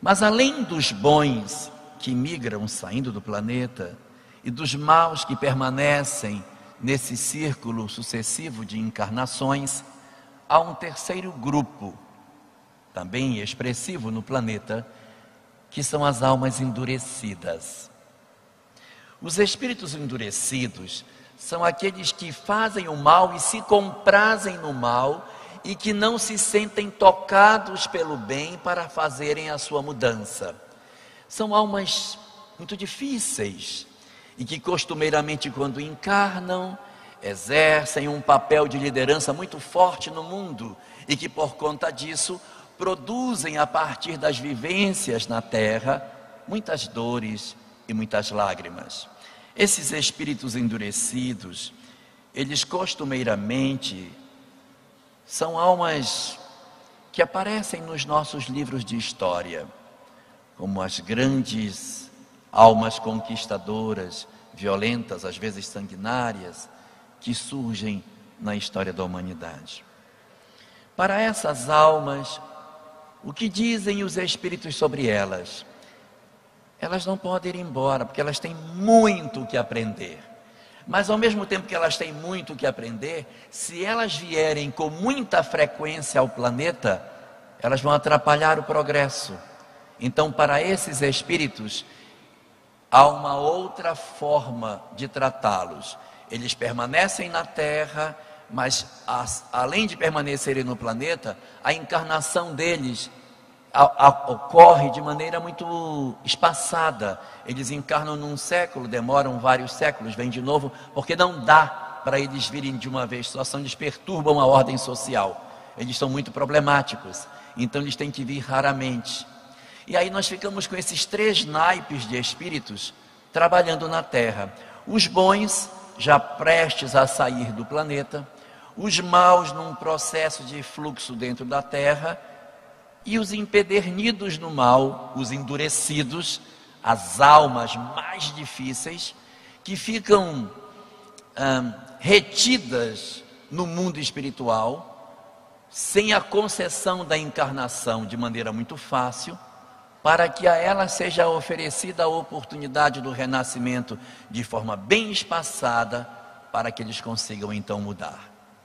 Mas além dos bons que migram saindo do planeta e dos maus que permanecem nesse círculo sucessivo de encarnações, há um terceiro grupo, também expressivo no planeta, que são as almas endurecidas. Os espíritos endurecidos são aqueles que fazem o mal e se comprazem no mal e que não se sentem tocados pelo bem para fazerem a sua mudança. São almas muito difíceis e que costumeiramente, quando encarnam, exercem um papel de liderança muito forte no mundo e que por conta disso produzem a partir das vivências na terra muitas dores e muitas lágrimas. Esses espíritos endurecidos, eles costumeiramente são almas que aparecem nos nossos livros de história, como as grandes almas conquistadoras, violentas, às vezes sanguinárias, que surgem na história da humanidade. Para essas almas, o que dizem os espíritos sobre elas? Elas não podem ir embora, porque elas têm muito o que aprender. Mas ao mesmo tempo que elas têm muito o que aprender, se elas vierem com muita frequência ao planeta, elas vão atrapalhar o progresso. Então, para esses espíritos, há uma outra forma de tratá-los. Eles permanecem na Terra, mas além de permanecerem no planeta, a encarnação deles ocorre de maneira muito espaçada. Eles encarnam num século, demoram vários séculos, vêm de novo, porque não dá para eles virem de uma vez só, eles perturbam a ordem social. Eles são muito problemáticos, então eles têm que vir raramente. E aí nós ficamos com esses três naipes de espíritos trabalhando na Terra. Os bons, já prestes a sair do planeta, os maus num processo de fluxo dentro da Terra, e os empedernidos no mal, os endurecidos, as almas mais difíceis, que ficam retidas no mundo espiritual, sem a concessão da encarnação de maneira muito fácil, para que a elas seja oferecida a oportunidade do renascimento de forma bem espaçada, para que eles consigam então mudar.